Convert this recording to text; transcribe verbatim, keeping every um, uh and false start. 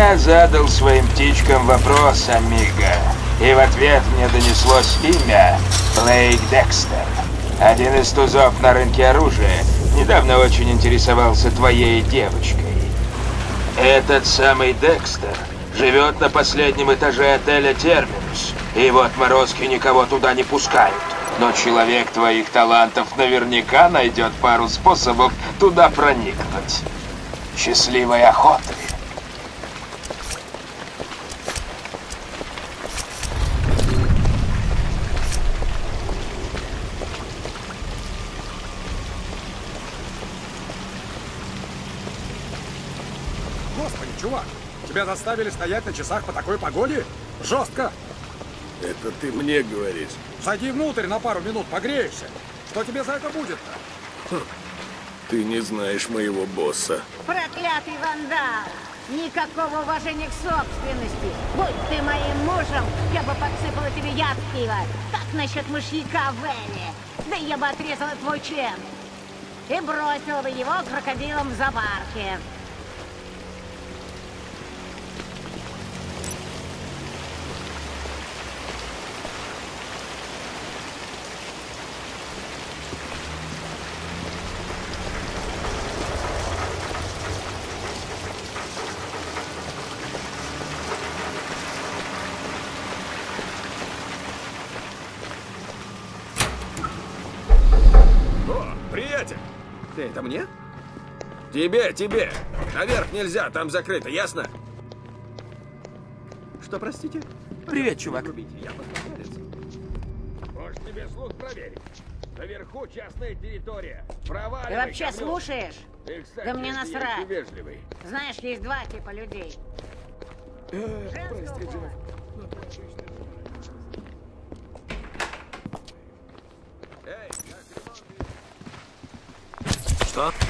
Я задал своим птичкам вопрос, амиго, и в ответ мне донеслось имя Блейк Декстер. Один из тузов на рынке оружия недавно очень интересовался твоей девочкой. Этот самый Декстер живет на последнем этаже отеля «Терминус», и его отморозки никого туда не пускают. Но человек твоих талантов наверняка найдет пару способов туда проникнуть. Счастливой охоты! Господи, чувак, тебя заставили стоять на часах по такой погоде? Жестко. Это ты мне говоришь. Зайди внутрь на пару минут, погреешься. Что тебе за это будет-то? Хм. Ты не знаешь моего босса. Проклятый вандал! Никакого уважения к собственности. Будь ты моим мужем, я бы подсыпала тебе яд в пиво. Как насчет мышьяка в Эле? Да я бы отрезала твой член. И бросила бы его крокодилом в зоопарке. Приятель! Ты это мне? Тебе, тебе! Наверх нельзя, там закрыто, ясно? Что, простите? Привет, чувак. Может, тебе слух проверить? Наверху частная территория. Ты вообще слушаешь? Ты, кстати, Да мне насрать. вежливый. Знаешь, есть два типа людей. Женского пола. Эй, как ремонт? Что?